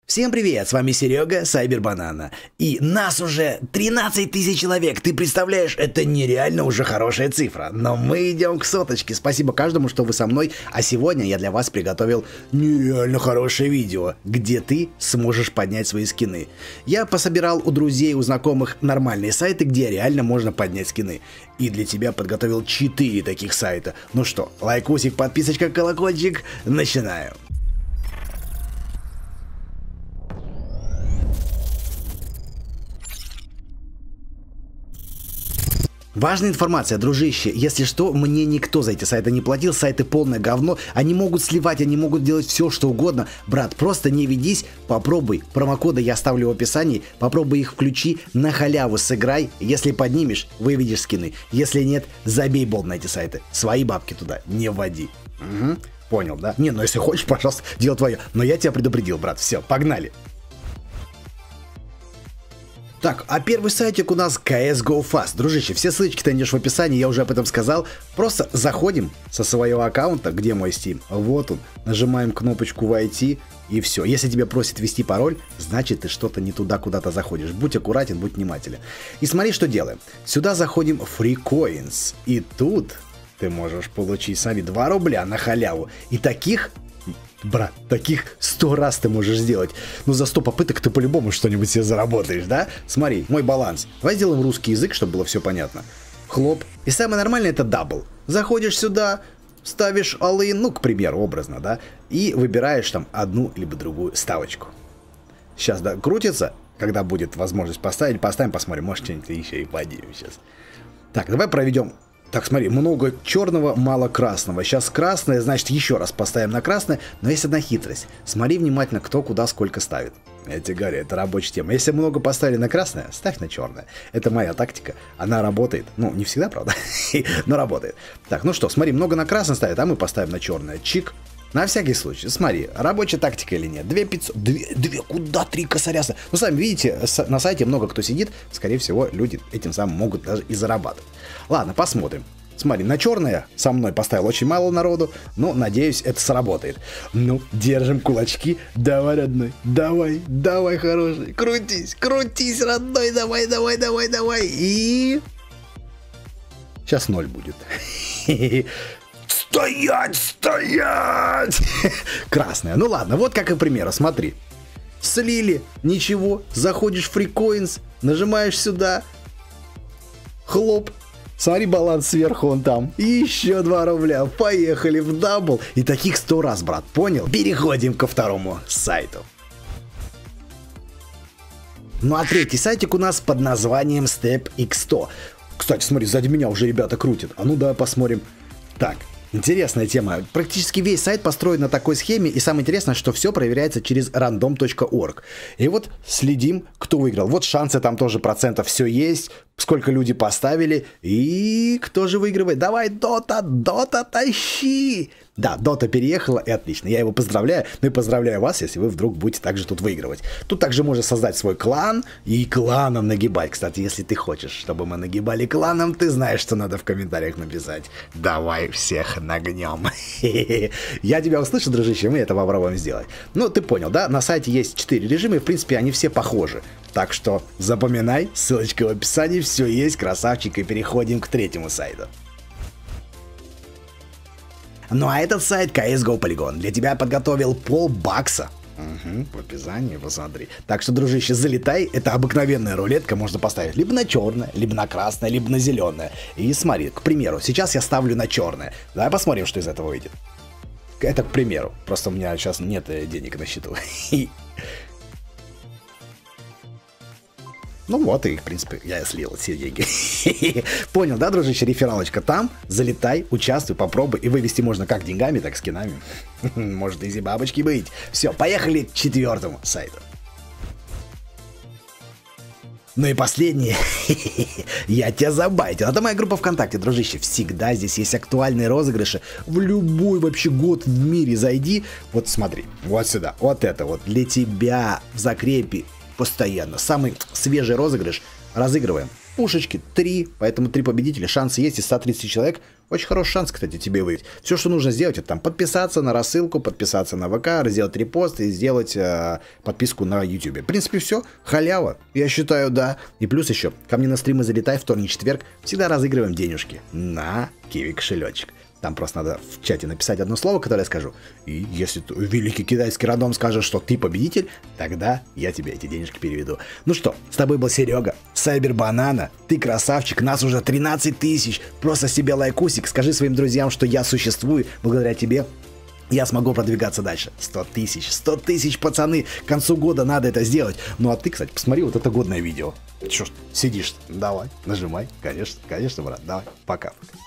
Всем привет, с вами Серега, Сайбербанана. И нас уже 13 тысяч человек, ты представляешь, это нереально уже хорошая цифра. Но мы идем к соточке, спасибо каждому, что вы со мной. А сегодня я для вас приготовил нереально хорошее видео, где ты сможешь поднять свои скины. Я пособирал у друзей, у знакомых нормальные сайты, где реально можно поднять скины. И для тебя подготовил 4 таких сайта. Ну что, лайкусик, подписочка, колокольчик, начинаем. Важная информация, дружище, если что, мне никто за эти сайты не платил, сайты полное говно, они могут сливать, они могут делать все, что угодно. Брат, просто не ведись, попробуй, промокоды я оставлю в описании, попробуй их включи, на халяву сыграй, если поднимешь, выведешь скины, если нет, забей болт на эти сайты, свои бабки туда не вводи. Угу. Понял, да? Не, ну если хочешь, пожалуйста, дело твое, но я тебя предупредил, брат, все, погнали. Так, а первый сайтик у нас CSGO Fast. Дружище, все ссылочки ты найдешь в описании, я уже об этом сказал. Просто заходим со своего аккаунта, где мой Steam, вот он, нажимаем кнопочку «Войти» и все. Если тебя просит ввести пароль, значит ты что-то не туда куда-то заходишь. Будь аккуратен, будь внимателен. И смотри, что делаем. Сюда заходим в Free Coins, и тут ты можешь получить, смотри, 2 рубля на халяву. И таких... Брат, таких 100 раз ты можешь сделать. Но за 100 попыток ты по-любому что-нибудь себе заработаешь, да? Смотри, мой баланс. Давай сделаем русский язык, чтобы было все понятно. Хлоп. И самое нормальное это дабл. Заходишь сюда, ставишь all-in, ну, к примеру, образно, да? И выбираешь там одну либо другую ставочку. Сейчас, да, крутится. Когда будет возможность поставить, поставим, посмотрим. Может, что-нибудь еще и поднимем сейчас. Так, давай проведем... Так, смотри, много черного, мало красного. Сейчас красное, значит, еще раз поставим на красное. Но есть одна хитрость. Смотри внимательно, кто куда сколько ставит. Я тебе говорю, это рабочая тема. Если много поставили на красное, ставь на черное. Это моя тактика. Она работает. Ну, не всегда, правда, но работает. Так, ну что, смотри, много на красное ставит, а мы поставим на черное. Чик. На всякий случай, смотри, рабочая тактика или нет. 2500, 2, куда 3 косаря? Ну, сами видите, на сайте много кто сидит, скорее всего, люди этим самым могут даже и зарабатывать. Ладно, посмотрим. Смотри, на черное со мной поставил очень мало народу, но, надеюсь, это сработает. Ну, держим кулачки. Давай, родной, давай, хороший. Крутись, родной, давай. И... Сейчас 0 будет. Стоять! Красная. Ну ладно, вот как и пример, смотри. Слили, ничего, заходишь в Free Coins, нажимаешь сюда, хлоп, смотри, баланс сверху, он там, и еще 2 рубля, поехали в дабл, и таких 100 раз, брат, понял? Переходим ко второму сайту. Ну а третий сайтик у нас под названием StepX100. Кстати, смотри, сзади меня уже ребята крутят, а ну давай посмотрим. Так. Интересная тема. Практически весь сайт построен на такой схеме, и самое интересное, что все проверяется через random.org. И вот следим, кто выиграл. Вот шансы там тоже процентов все есть, сколько люди поставили, и кто же выигрывает. Давай, Дота, тащи! Да, Дота переехала, и отлично. Я его поздравляю, ну и поздравляю вас, если вы вдруг будете также тут выигрывать. Тут также можно создать свой клан и кланом нагибать. Кстати, если ты хочешь, чтобы мы нагибали кланом, ты знаешь, что надо в комментариях написать. Давай всех нагнем. Я тебя услышал, дружище, мы это попробуем сделать. Ну, ты понял, да? На сайте есть 4 режима, и в принципе они все похожи. Так что запоминай, ссылочка в описании, все есть, красавчик, и переходим к третьему сайту. Ну а этот сайт CSGO Polygon для тебя подготовил $500. Угу, в описании посмотри. Так что, дружище, залетай, это обыкновенная рулетка, можно поставить либо на черное, либо на красное, либо на зеленое. И смотри, к примеру, сейчас я ставлю на черное. Давай посмотрим, что из этого выйдет. Это к примеру, просто у меня сейчас нет денег на счету. Ну вот, и, в принципе, я слил все деньги. Понял, да, дружище, рефералочка там, залетай, участвуй, попробуй, и вывести можно как деньгами, так и скинами. Может, изи бабочки быть. Все, поехали к 4-му сайту. Ну и последнее, я тебя забайтил. Это моя группа ВКонтакте, дружище. Всегда здесь есть актуальные розыгрыши. В любой вообще год в мире зайди. Вот смотри, вот сюда, вот это вот для тебя в закрепе. Постоянно. Самый свежий розыгрыш разыгрываем пушечки 3, поэтому 3 победителя, шансы есть, из 130 человек, очень хороший шанс, кстати, тебе выиграть. Все, что нужно сделать, это там подписаться на рассылку, подписаться на ВК, сделать репост и сделать подписку на YouTube. В принципе, все, халява, я считаю, да. И плюс еще, ко мне на стримы залетай, вторник, четверг, всегда разыгрываем денежки на Kiwi кошелечек. Там просто надо в чате написать одно слово, которое я скажу. И если великий китайский рандом скажет, что ты победитель, тогда я тебе эти денежки переведу. Ну что, с тобой был Серега, Сайбер Банана. Ты красавчик, нас уже 13 тысяч. Просто себе лайкусик, скажи своим друзьям, что я существую. Благодаря тебе я смогу продвигаться дальше. 100 тысяч, пацаны. К концу года надо это сделать. Ну а ты, кстати, посмотри вот это годное видео. Чё ж, сидишь? Давай, нажимай. Конечно, брат, давай. Пока.